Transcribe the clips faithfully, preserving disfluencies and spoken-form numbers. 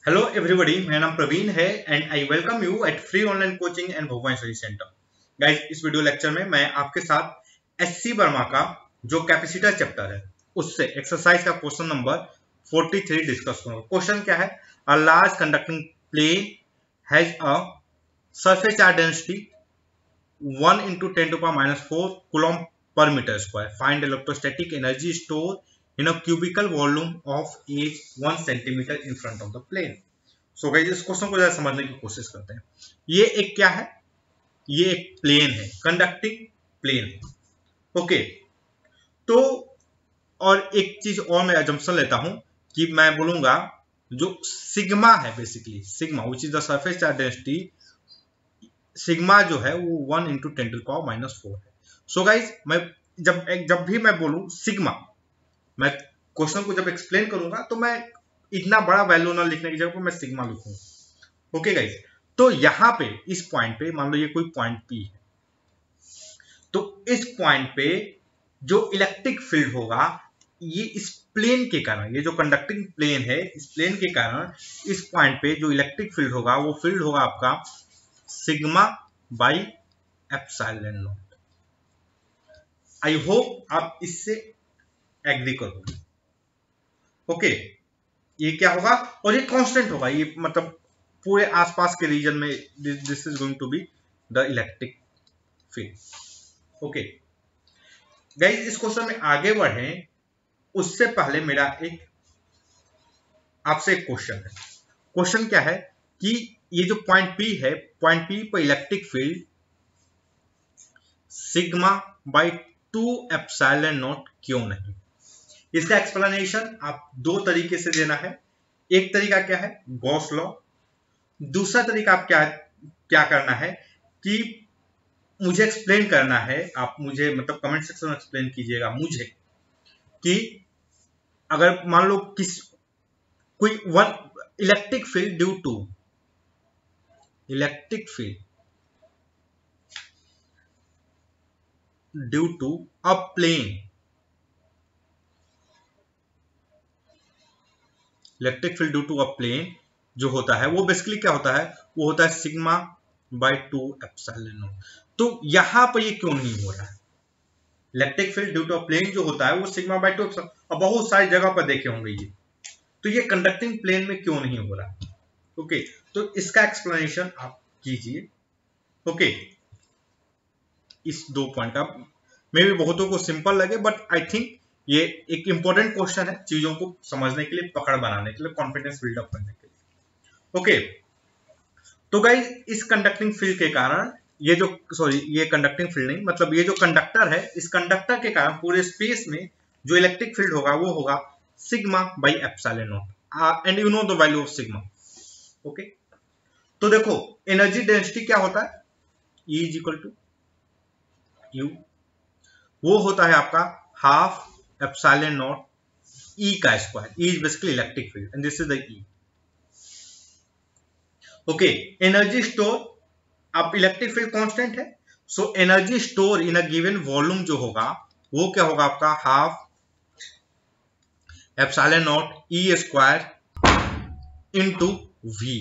Hello everybody, मेरा नाम प्रवीण है and I welcome you at free online coaching and Bhagwan study centre. Guys, इस video lecture में मैं आपके साथ एससी वर्मा का जो कैपेसिटर चैप्टर है उससे एक्सरसाइज का क्वेश्चन नंबर तैंतालीस डिस्कस करूंगा। क्वेश्चन क्या है? A large conducting plane has a surface charge density one into ten to power minus four coulomb per metre square. Find electrostatic energy store in a cubical volume of each one centimeter in front of the plane. So guys, इस question को जरा समझने की कोशिश करते हैं। ये एक क्या है? ये एक प्लेन है, कंडक्टिंग प्लेन। ओके, तो और एक चीज और मैं अजम्पशन लेता हूं कि मैं बोलूंगा जो सिग्मा है, basically sigma which is the surface charge density, sigma जो है वो one into ten to power minus four है। सो गाइस, मैं जब जब भी मैं बोलूं सिग्मा, मैं क्वेश्चन को जब एक्सप्लेन करूंगा तो मैं इतना बड़ा वैल्यू ना लिखने की जगह पर मैं सिग्मा लिखूंगा। ओके गाइस, तो यहां पे इस पॉइंट पे मान लो ये कोई पॉइंट पी है, तो इस पॉइंट पे जो इलेक्ट्रिक फील्ड होगा ये इस प्लेन के कारण, ये जो कंडक्टिंग प्लेन है इस प्लेन के कारण इस पॉइंट पे जो इलेक्ट्रिक फील्ड होगा वो फील्ड होगा आपका sigma by epsilon naught. I hope आप इससे एग्री करोगे। ओके, ये क्या होगा और ये कांस्टेंट होगा, ये मतलब पूरे आसपास के रीजन में this is going to be the electric field. Okay guys, इस क्वेश्चन में आगे बढ़े उससे पहले मेरा एक आपसे एक क्वेश्चन है। क्वेश्चन क्या है कि ये जो पॉइंट पी है, पॉइंट पी पर electric field sigma by two epsilon naught क्यों नहीं? इसका एक्सप्लेनेशन आप दो तरीके से देना है। एक तरीका क्या है? Gauss law. दूसरा तरीका आप क्या क्या करना है कि मुझे एक्सप्लेन करना है, आप मुझे मतलब कमेंट सेक्शन में एक्सप्लेन कीजिएगा मुझे कि अगर मान लो किस कोई one electric field due to electric field due to a plane, electric field due to a plane जो होता है वो बेसिकली क्या होता है? वो होता है sigma by two epsilon naught. तो यहां पर ये क्यों नहीं हो रहा है? Electric field due to a plane जो होता है वो सिग्मा बाई टू एप्सिलॉन, और बहुत सारी जगह पर देखे होंगे ये, तो ये कंडक्टिंग प्लेन में क्यों नहीं हो रहा? ओके, तो इसका एक्सप्लेनेशन आप कीजिए। ओके, इस दो पॉइंट का मे भी बहुतों को सिंपल लगे, बट आई थिंक ये एक इंपॉर्टेंट क्वेश्चन है चीजों को समझने के लिए, पकड़ बनाने के लिए, कॉन्फिडेंस बिल्डअप करने के लिए। ओके, तो गाइस, इस कंडक्टिंग फील्ड के कारण ये जो सॉरी ये कंडक्टिंग फील्ड नहीं, मतलब ये जो कंडक्टर है, इस कंडक्टर के कारण पूरे स्पेस में जो इलेक्ट्रिक फील्ड होगा वो होगा sigma by epsilon naught, and you know the value of sigma. Okay, तो देखो एनर्जी डेंसिटी क्या होता है? E is equal to U, वो होता है आपका हाफ एप्सिलॉन नॉट E का square. E is basically electric field and this is the E। Okay, energy store, अब इलेक्ट्रिक फील्ड कांस्टेंट है, so energy store in a given volume जो होगा वो क्या होगा आपका half epsilon naught E square into V।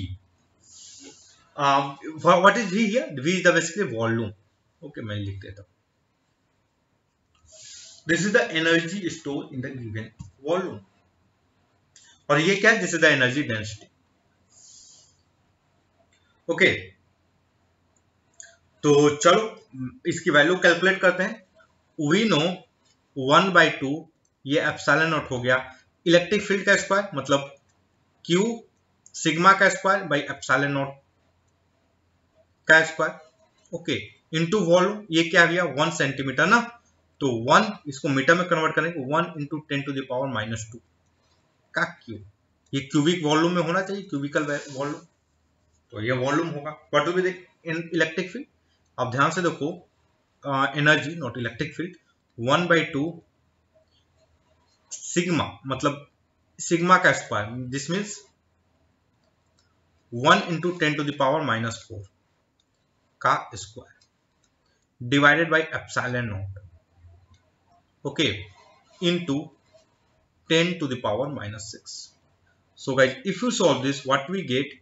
What is V here? V is the basically volume. Okay, मैं लिख देता हूं, this is the energy store in the given volume, और ये क्या है? This is the energy density. Okay, तो चलो इसकी वैल्यू कैलकुलेट करते हैं। We know one by two ये एप्सिलॉन नॉट हो गया इलेक्ट्रिक फील्ड का स्क्वायर, मतलब क्यू सिग्मा का स्क्वायर बाई एप्सिलॉन नॉट का स्क्वायर। ओके, इनटू वॉल्यूम, ये क्या गया? वन सेंटीमीटर ना, तो वन इसको मीटर में कन्वर्ट करेंगे, one into ten to the power minus two का क्यू। ये क्यूबिक वॉल्यूम में होना चाहिए, क्यूबिकल वॉल्यूम, तो ये वॉल्यूम होगा। What will be the electric field? अब ध्यान से देखो, energy not electric field, one by two sigma, मतलब सिग्मा का square, this means one into ten to the power minus four का square divided by epsilon naught, okay, into ten to the power minus six. So guys, if you solve this, what we get,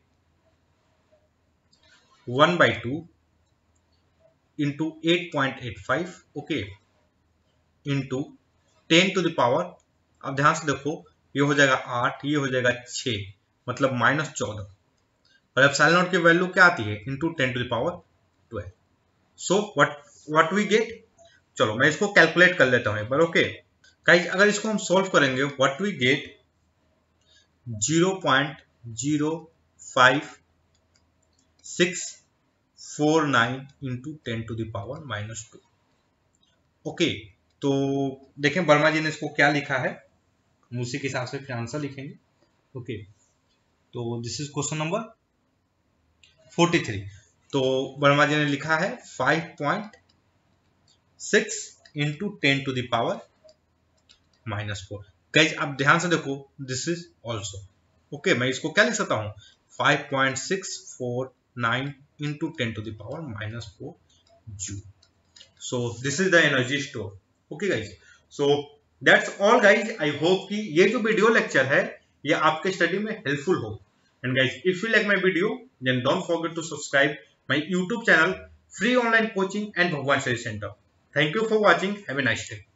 one by two into eight point eight five, okay, into ten to the power, अब ध्यान से देखो, ये हो जाएगा आठ, ये हो जाएगा छः, मतलब माइनस चौदह, और एप्सिलॉन नॉट की वैल्यू क्या आती है, into ten to the power twelve. So what what we get, चलो मैं इसको कैलकुलेट कर लेता हूं एक बार. ओके गाइस, अगर इसको हम सॉल्व करेंगे, what we get zero point zero five six four nine into ten to the power minus two. Okay, तो देखें वर्मा जी ने इसको क्या लिखा है, हम उसी के हिसाब से फिर आंसर लिखेंगे. ओके, तो this is question number forty three. तो वर्मा जी ने लिखा है five point six into ten to the power minus four. Guys आप ध्यान से देखो, दिस इज ऑल्सो ओके. मैं इसको क्या लिख सकता हूँ, five point six four nine into ten to the power minus four joule. So this is the energy store. Okay guys, so that's all guys. I hope कि ये जो video lecture है ये आपके स्टडी में हेल्पफुल हो. And guys, if you like my video, then don't forget to subscribe my YouTube channel free online coaching and Bhagwan study center. Thank you for watching. Have a nice day.